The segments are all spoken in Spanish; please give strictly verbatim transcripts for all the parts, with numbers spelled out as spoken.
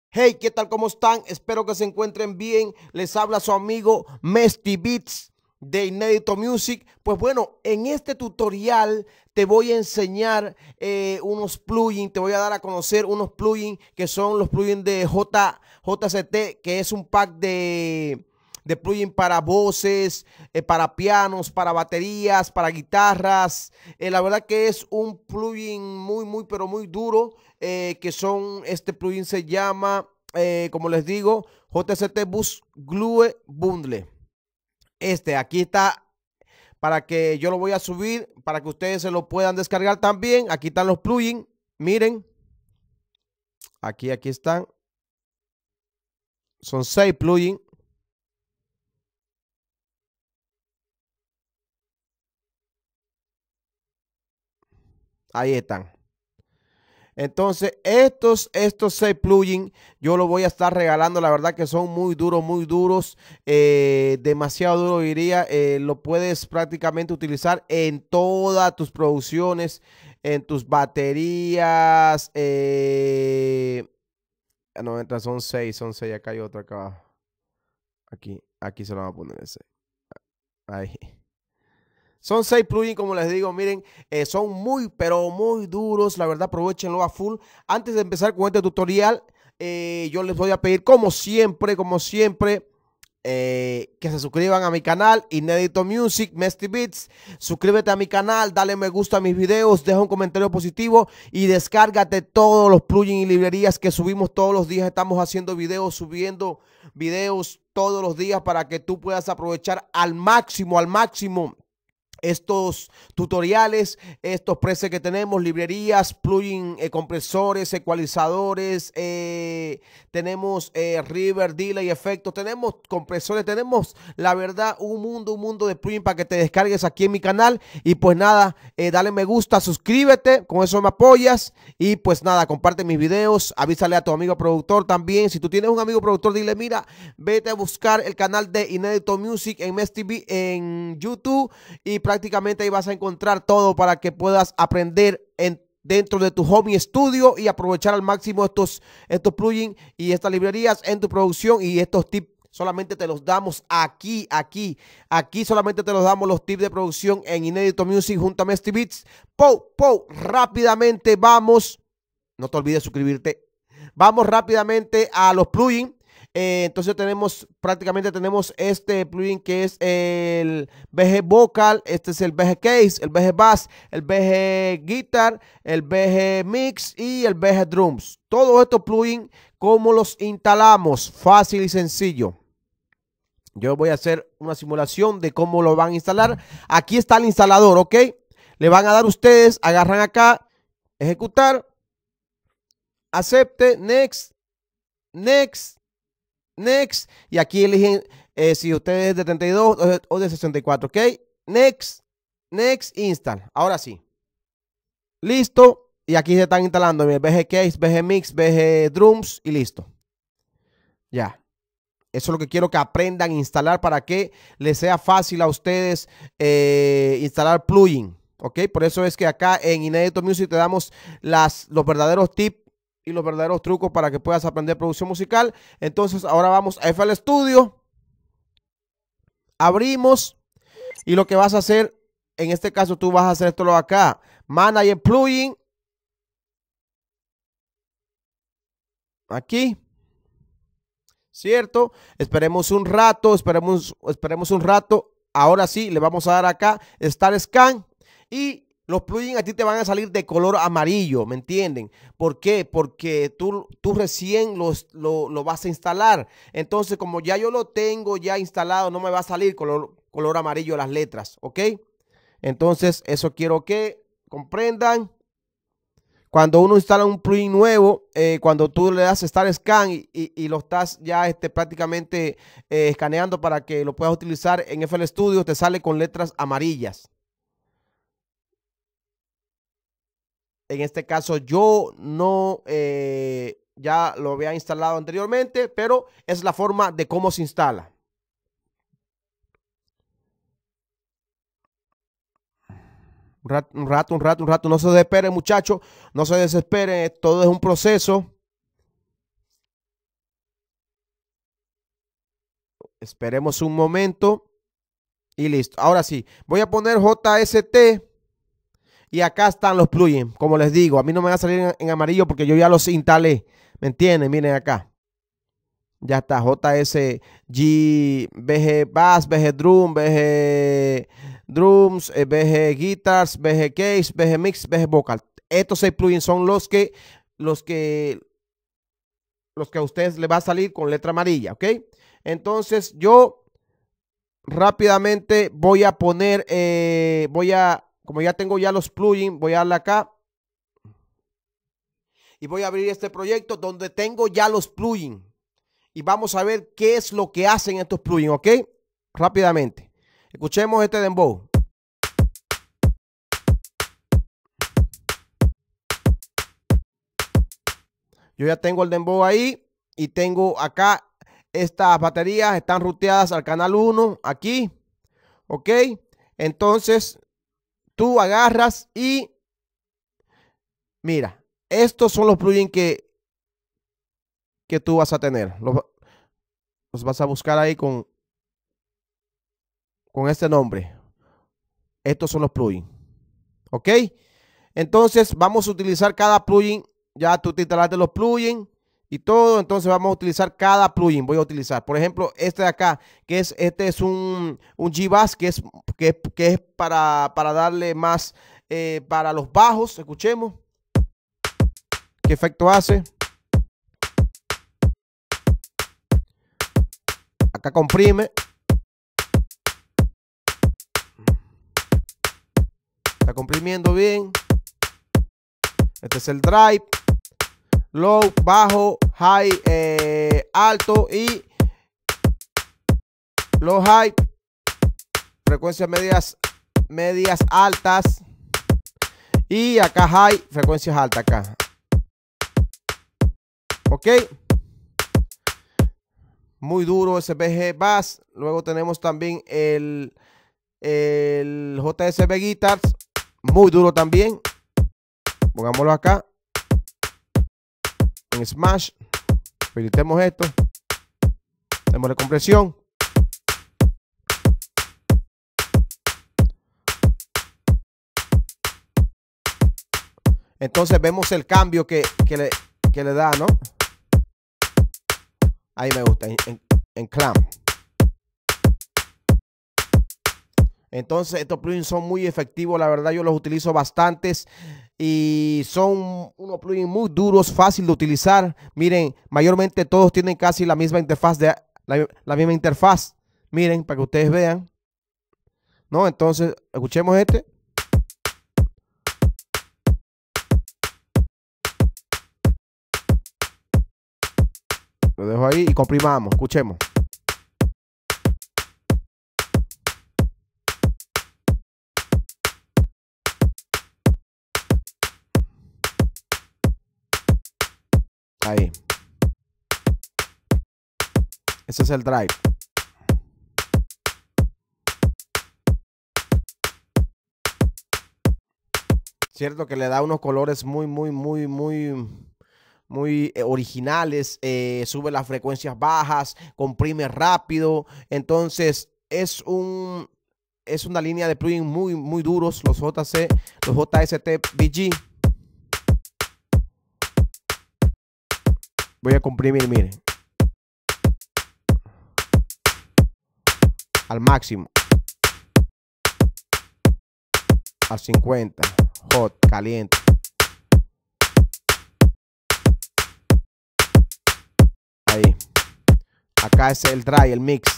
Hey, ¿qué tal? ¿Cómo están? Espero que se encuentren bien. Les habla su amigo Mesty Beats de Inédito Music. Pues bueno, en este tutorial te voy a enseñar eh, unos plugins, te voy a dar a conocer unos plugins que son los plugins de J, JCT, que es un pack de, de plugins para voces, eh, para pianos, para baterías, para guitarras. Eh, la verdad que es un plugin muy, muy, pero muy duro. Eh, que son, este plugin se llama, eh, como les digo, J C T Bus Glue Bundle. Este, aquí está, para que yo lo voy a subir, para que ustedes se lo puedan descargar también. Aquí están los plugins, miren. Aquí, aquí están. Son seis plugins. Ahí están. Entonces, estos, estos seis plugins yo los voy a estar regalando. La verdad que son muy duros, muy duros. Eh, demasiado duro, diría. Eh, lo puedes prácticamente utilizar en todas tus producciones, en tus baterías. Eh, no, entra, son seis, son seis. Acá hay otro acá abajo. Aquí, aquí se lo vamos a poner ese. Ahí. Son seis plugins, como les digo, miren, eh, son muy, pero muy duros. La verdad, aprovechenlo a full. Antes de empezar con este tutorial, eh, yo les voy a pedir, como siempre, como siempre, eh, que se suscriban a mi canal, Inédito Music, Mesty Beats. Suscríbete a mi canal, dale me gusta a mis videos, deja un comentario positivo y descárgate todos los plugins y librerías que subimos todos los días. Estamos haciendo videos, subiendo videos todos los días para que tú puedas aprovechar al máximo, al máximo estos tutoriales, estos presets que tenemos, librerías, plugin, eh, compresores, ecualizadores, eh, tenemos eh, reverb, delay, efectos, tenemos compresores, tenemos la verdad un mundo, un mundo de plugin para que te descargues aquí en mi canal. Y pues nada, eh, dale me gusta, suscríbete, con eso me apoyas. Y pues nada, comparte mis videos, avísale a tu amigo productor también. Si tú tienes un amigo productor, dile, mira, vete a buscar el canal de Inédito Music en Mes T V en YouTube y prácticamente ahí vas a encontrar todo para que puedas aprender en, dentro de tu home studio y aprovechar al máximo estos, estos plugins y estas librerías en tu producción. Y estos tips solamente te los damos aquí, aquí, aquí solamente te los damos los tips de producción en Inédito Music junto a Mesty Beats. Po, po, rápidamente vamos, no te olvides suscribirte. Vamos rápidamente a los plugins. Eh, entonces tenemos, prácticamente tenemos este plugin que es el V G Vocal, este es el V G Case, el V G Bass, el V G Guitar, el V G Mix y el V G Drums. Todos estos plugins, ¿cómo los instalamos? Fácil y sencillo. Yo voy a hacer una simulación de cómo lo van a instalar. Aquí está el instalador, ¿ok? Le van a dar ustedes, agarran acá, ejecutar, acepte, next, next, next, y aquí eligen eh, si ustedes es de treinta y dos o de sesenta y cuatro, ok, next, next, install, ahora sí, listo, y aquí se están instalando el V G Case, V G Mix, V G Drums y listo, ya, eso es lo que quiero que aprendan a instalar para que les sea fácil a ustedes eh, instalar plugin, ok, por eso es que acá en Inédito Music te damos las, los verdaderos tips y los verdaderos trucos para que puedas aprender producción musical. Entonces ahora vamos a F L Studio, abrimos y lo que vas a hacer, en este caso tú vas a hacer esto acá, Manager Plugin, aquí, ¿cierto? Esperemos un rato, esperemos, esperemos un rato, ahora sí, le vamos a dar acá, Start Scan y los plugins a ti te van a salir de color amarillo, ¿me entienden? ¿Por qué? Porque tú, tú recién los, lo, lo vas a instalar. Entonces, como ya yo lo tengo ya instalado, no me va a salir color, color amarillo las letras, ¿ok? Entonces, eso quiero que comprendan. Cuando uno instala un plugin nuevo, eh, cuando tú le das Start Scan y, y, y lo estás ya este, prácticamente eh, escaneando para que lo puedas utilizar en F L Studio, te sale con letras amarillas. En este caso yo no, eh, ya lo había instalado anteriormente, pero es la forma de cómo se instala. Un rato, un rato, un rato, un rato. No se desesperen, muchachos. No se desesperen. Todo es un proceso. Esperemos un momento. Y listo. Ahora sí, voy a poner J S T. Y acá están los plugins. Como les digo, a mí no me va a salir en, en amarillo porque yo ya los instalé. ¿Me entienden? Miren acá. Ya está. J S G, B G Bass, B G Drum, B G Drums, B G Guitars, B G Case, B G Mix, B G Vocal. Estos seis plugins son los que, los que, los que a ustedes les va a salir con letra amarilla. ¿Ok? Entonces yo rápidamente voy a poner, eh, voy a, como ya tengo ya los plugins, voy a darle acá y voy a abrir este proyecto donde tengo ya los plugins y vamos a ver qué es lo que hacen estos plugins, ¿ok? Rápidamente. Escuchemos este dembow. Yo ya tengo el dembow ahí y tengo acá. Estas baterías están ruteadas al canal uno aquí, ¿ok? Entonces, tú agarras y mira, estos son los plugins que, que tú vas a tener. Los, los vas a buscar ahí con, con este nombre. Estos son los plugins, ¿ok? Entonces, vamos a utilizar cada plugin. Ya tú te instalaste los plugins y todo, entonces vamos a utilizar cada plugin. Voy a utilizar, por ejemplo, este de acá, que es, este es un, un G-Bass, que es, que, que es para, para darle más, eh, para los bajos. Escuchemos qué efecto hace. Acá comprime. Está comprimiendo bien. Este es el drive. Low, bajo, high, eh, alto y low, high, frecuencias medias, medias altas y acá high, frecuencias altas acá. Ok. Muy duro ese B G Bass. Luego tenemos también el, el J S B Guitars. Muy duro también. Pongámoslo acá. En Smash, habilitemos esto, démosle compresión. Entonces vemos el cambio que, que, le, que le da, ¿no? Ahí me gusta, en, en, en clamp. Entonces estos plugins son muy efectivos, la verdad yo los utilizo bastantes. Y son unos plugins muy duros, fácil de utilizar. Miren, mayormente todos tienen casi la misma interfaz, de, la, la misma interfaz. Miren, para que ustedes vean. ¿No? Entonces, escuchemos este. Lo dejo ahí y comprimamos. Escuchemos. Ahí. Ese es el drive. Cierto que le da unos colores muy, muy, muy, muy, muy originales. Eh, sube las frecuencias bajas, comprime rápido. Entonces es un es una línea de plugins muy, muy duros. Los J C, los J S T B G. Voy a comprimir, miren. Al máximo. Al cincuenta. Hot, caliente. Ahí. Acá es el dry, el mix.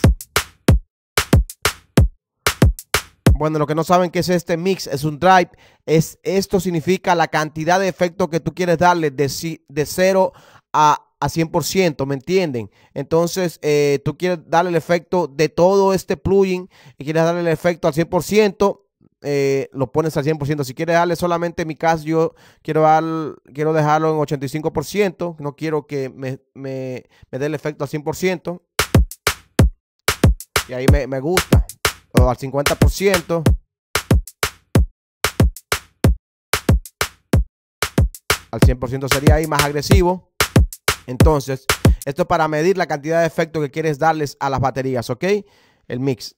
Bueno, lo que no saben que es este mix, es un drive. Es, esto significa la cantidad de efectos que tú quieres darle de, de cero a, a cien por ciento, ¿me entienden? Entonces, eh, tú quieres darle el efecto de todo este plugin y quieres darle el efecto al cien por ciento, eh, lo pones al cien por ciento. Si quieres darle solamente, en mi caso, yo quiero, dar, quiero dejarlo en ochenta y cinco por ciento. No quiero que me, me, me dé el efecto al cien por ciento. Y ahí me, me gusta. O al cincuenta por ciento. Al cien por ciento sería ahí más agresivo. Entonces, esto es para medir la cantidad de efecto que quieres darles a las baterías, ¿ok? El mix.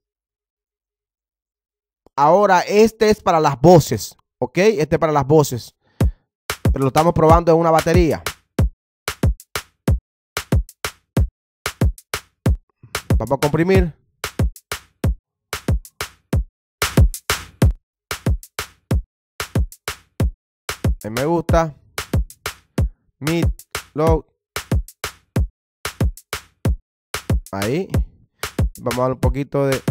Ahora, este es para las voces, ¿ok? Este es para las voces. Pero lo estamos probando en una batería. Vamos a comprimir. A mí me gusta. Mid, low. Ahí. Vamos a dar un poquito de...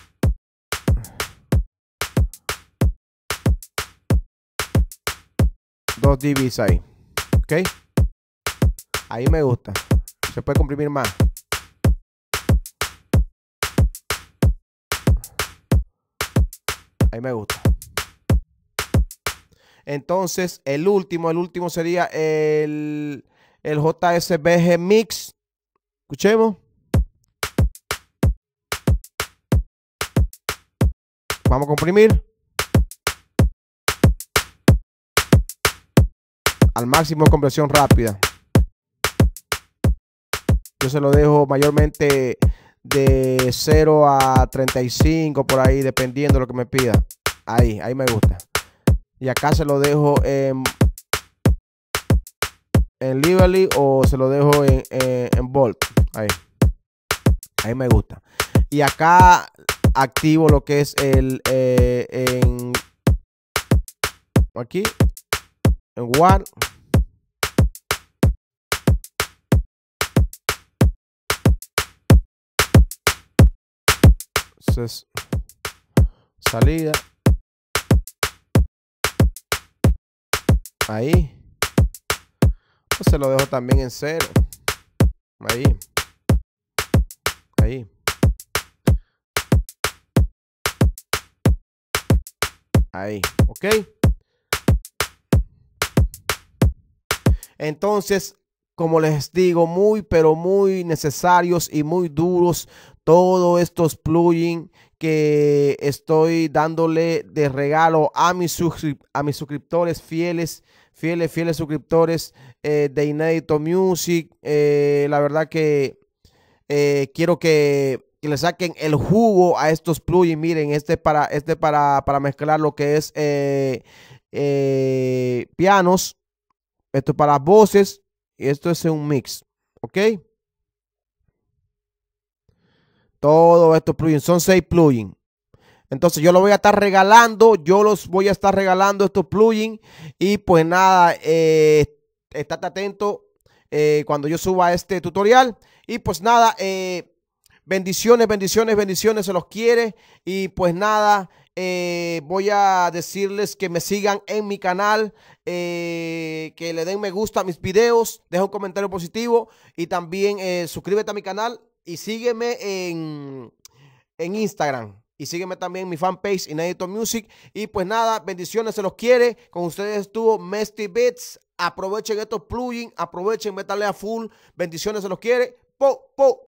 dos dBs ahí. Ok. Ahí me gusta. Se puede comprimir más. Ahí me gusta. Entonces, el último, el último sería el, el J S B G Mix. Escuchemos. Vamos a comprimir. Al máximo de compresión rápida. Yo se lo dejo mayormente de cero a treinta y cinco por ahí, dependiendo de lo que me pida. Ahí, ahí me gusta. Y acá se lo dejo en, en Liberty o se lo dejo en, en, en Volt. Ahí. Ahí me gusta. Y acá activo lo que es el eh, en aquí en One. Entonces, salida. Ahí. Pues se lo dejo también en cero. Ahí. Ahí. Ahí. Ok. Entonces, como les digo, muy, pero muy necesarios y muy duros todos estos plugins que estoy dándole de regalo a mis, a mis suscriptores fieles, fieles, fieles suscriptores eh, de Inédito Music. Eh, la verdad que eh, quiero que, que le saquen el jugo a estos plugins. Miren, este para, este para, para mezclar lo que es eh, eh, pianos. Esto es para voces y esto es un mix, ¿ok? Todos estos plugins, son seis plugins. Entonces yo lo voy a estar regalando, yo los voy a estar regalando estos plugins y pues nada, eh, estate atento eh, cuando yo suba este tutorial y pues nada, eh, bendiciones, bendiciones, bendiciones, se los quiere y pues nada, eh, voy a decirles que me sigan en mi canal, eh, que le den me gusta a mis videos, deja un comentario positivo y también eh, suscríbete a mi canal y sígueme en, en Instagram. Y sígueme también en mi fanpage Inédito Music. Y pues nada, bendiciones, se los quiere. Con ustedes estuvo Mesty Beats. Aprovechen estos plugins, aprovechen, métanle a full. Bendiciones, se los quiere. Po, po.